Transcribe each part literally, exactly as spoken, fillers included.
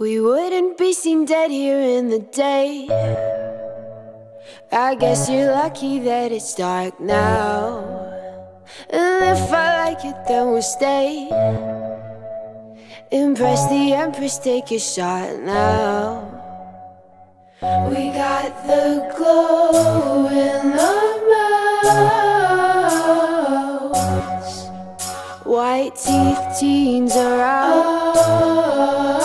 We wouldn't be seen dead here in the day. I guess you're lucky that it's dark now. And if I like it, then we'll stay. Impress the Empress, take a shot now. We got the glow in our mouths. White teeth, teens are out.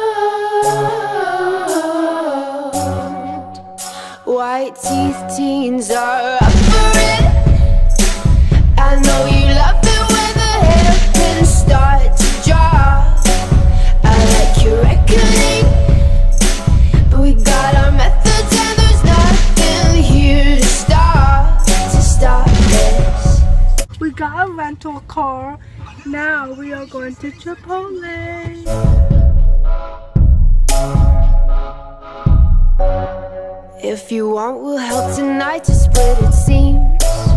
White teeth, teens are up for it. I know you love it when the hairpins start to drop. I like your reckoning, but we got our methods and there's nothing here to stop, to stop this. We got a rental car. Now we are going to Chipotle. If you want, we'll help tonight to split it seems.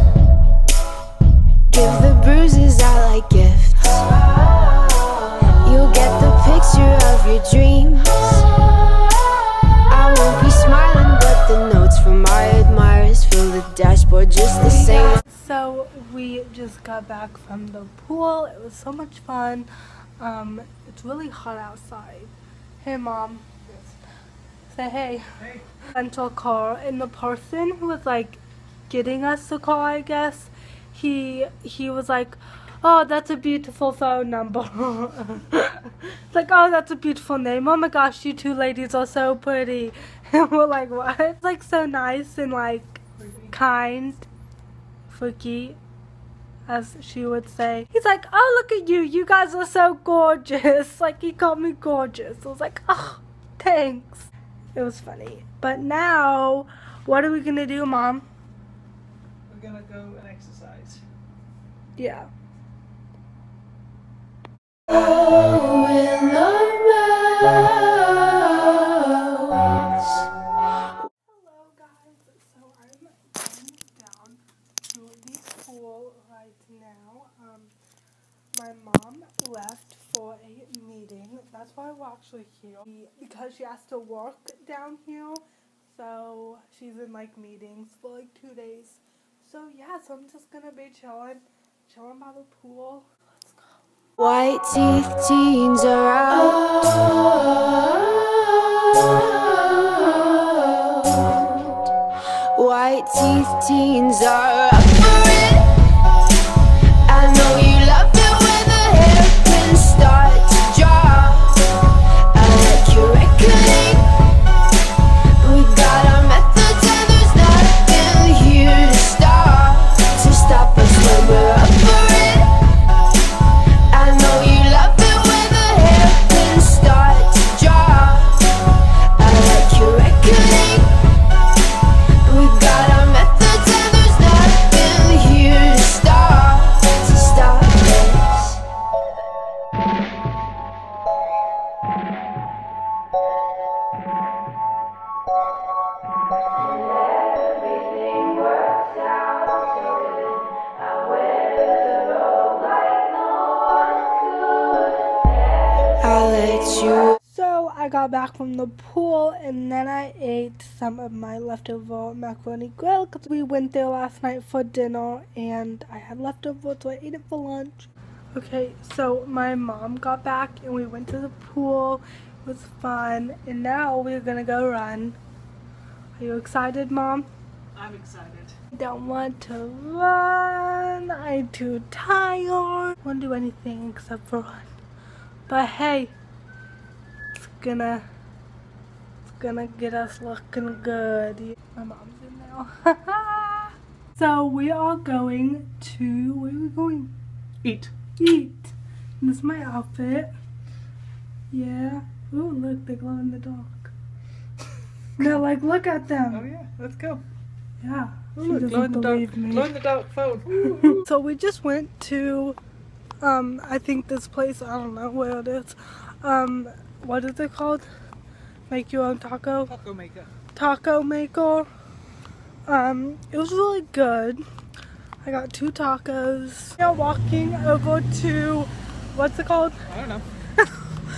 Give the bruises out like gifts. You'll get the picture of your dreams. I won't be smiling, but the notes from my admirers fill the dashboard just the same. So we just got back from the pool. It was so much fun. Um, it's really hot outside. Hey, Mom. Say hey. Hey. Rental car, and the person who was like getting us the car, I guess, he he was like, oh, that's a beautiful phone number. It's like, oh, that's a beautiful name. Oh my gosh, you two ladies are so pretty. And we're like, what? It's like so nice and like kind, freaky, as she would say. He's like, oh, look at you, you guys are so gorgeous. Like, he called me gorgeous. I was like, oh, thanks. It was funny. But now, what are we gonna do, Mom? We're gonna go and exercise. Yeah. Oh, in our mouths. Hello guys, so I'm going down to the pool right now. Um, my mom left for a meeting. That's why we're actually here. Because she has to work down here. So she's in like meetings for like two days. So yeah, so I'm just gonna be chilling, chilling by the pool. Let's go. White teeth, teens are out. White teeth, teens are up for it. I know you love it when the hairpins start to drop. I like your reckoning, but we got our methods and there's nothing here to stop, to stop us when we're up for it. I know you love it when the hairpins start to drop. I like your reckoning, but we got our methods and there's nothing here to stop, to stop this. Everything works out so good. I wear the robe like no one could. I'll let you. So I got back from the pool and then I ate some of my leftover macaroni grill because we went there last night for dinner and I had leftovers, so I ate it for lunch. Okay, so my mom got back and we went to the pool. It was fun, and now we're gonna go run. Are you excited, Mom? I'm excited. I don't want to run. I'm too tired. I won't do anything except for run. But hey, it's gonna, it's gonna get us looking good. My mom's in there. So we are going to, where are we going? Eat. Eat. And this is my outfit. Yeah. Ooh, look, they glow in the dark. No, like, look at them. Oh yeah, let's go. Yeah. Oh, She look, doesn't glow in the believe dark, me. glow in the dark phone. So we just went to, um, I think this place, I don't know where it is. Um, what is it called? Make your own taco? Taco maker. Taco maker. Um, it was really good. I got two tacos. Now walking over to, what's it called? I don't know.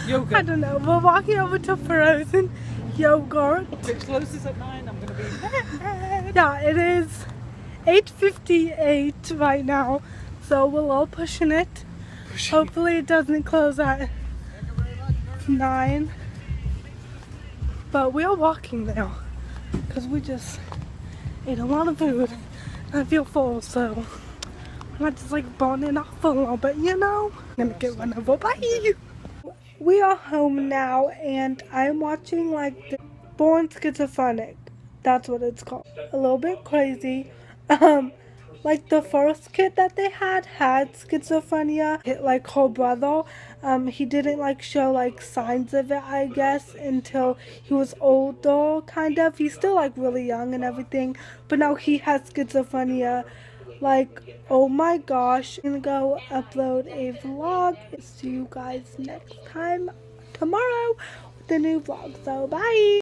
I Yogurt. don't know. We're walking over to Frozen Yogurt. It closes at nine. I'm gonna be mad. Yeah, it is eight fifty-eight right now, so we're all pushing it. Hopefully it doesn't close at nine. But we are walking now because we just ate a lot of food. I feel full, so I'm not just like burning off a little bit, you know? I'm gonna get run over by you. We are home now, and I'm watching like the Born Schizophrenic. That's what it's called. A little bit crazy. Um, like the first kid that they had had schizophrenia. It, like her brother, um, he didn't like show like signs of it, I guess, until he was older, kind of. He's still like really young and everything, but now he has schizophrenia. Like, oh my gosh. I'm gonna go upload a vlog. See you guys next time tomorrow with a new vlog. So bye.